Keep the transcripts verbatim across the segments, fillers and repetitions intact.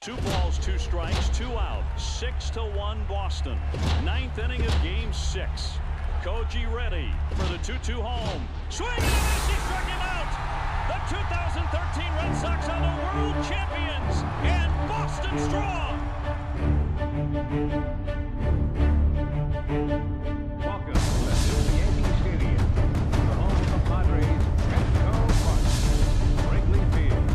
Two balls, two strikes, two out. Six to one Boston. Ninth inning of game six. Koji ready for the two two home. Swing and a miss. He struck him out. The two thousand thirteen Red Sox are the world champions and Boston strong. Welcome to the Yankee Stadium, the home of the Padres, Petco Park, Wrigley Field.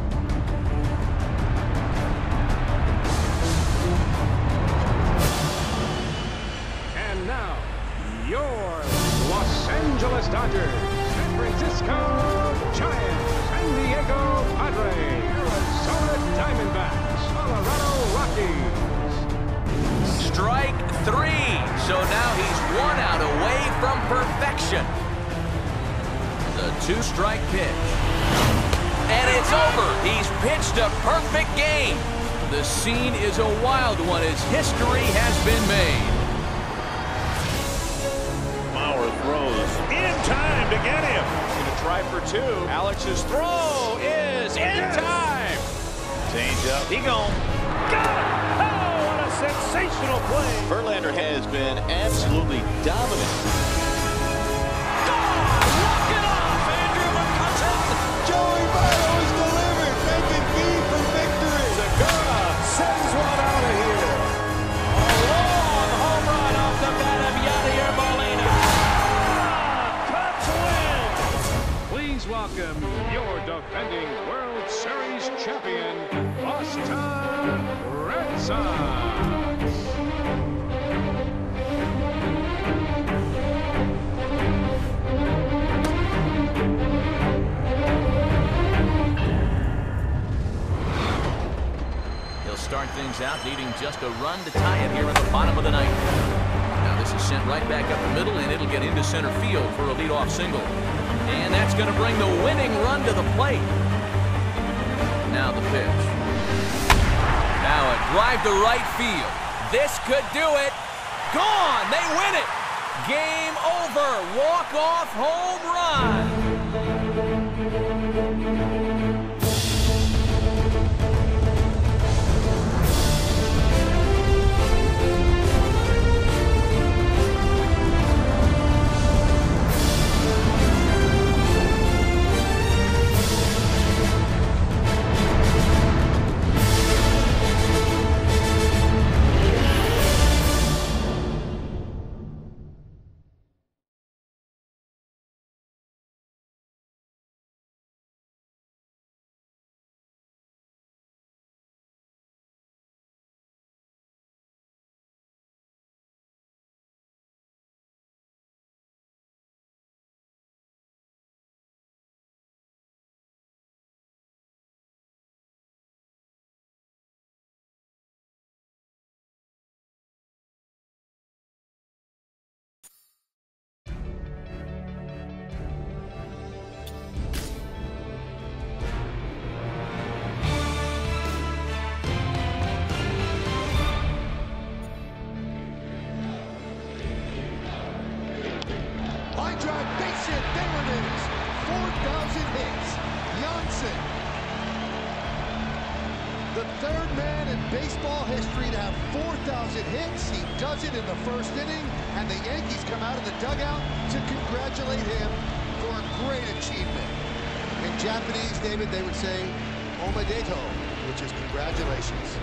And now, your Los Angeles Dodgers, San Francisco Giants, San Diego Padres, Arizona Diamondbacks, Colorado Rockies. Strike three. So now he's one out away from perfection. The two-strike pitch. And it's over. He's pitched a perfect game. The scene is a wild one as history has been made. Mauer throws in time to get him. Going to try for two. Alex's throw is in yes. time. Change up. He gone. Got it. Oh, what a sensational play. Verlander has been absolutely dominant. Gone. Walk it off. Andrew McCutchen. Joey Votto is delivered, making key for victory. Segura sends one out of here. A long home run off the bat of Yadier Molina. Cubs win. Please welcome your defending World Series champion, Boston Red Sox. He'll start things out, needing just a run to tie it here in the bottom of the ninth. Now this is sent right back up the middle, and it'll get into center field for a leadoff single. And that's going to bring the winning run to the plate. Now the pitch. Now a drive to right field. This could do it. Gone. They win it. Game over. Walk-off home run. Line drive, base hit, there it is. four thousand hits. Jansen. The third man in baseball history to have four thousand hits. He does it in the first inning, and the Yankees come out of the dugout to congratulate him for a great achievement. In Japanese, David, they would say, omedeto, which is congratulations.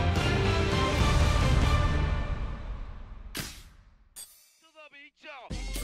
To the beach, y'all.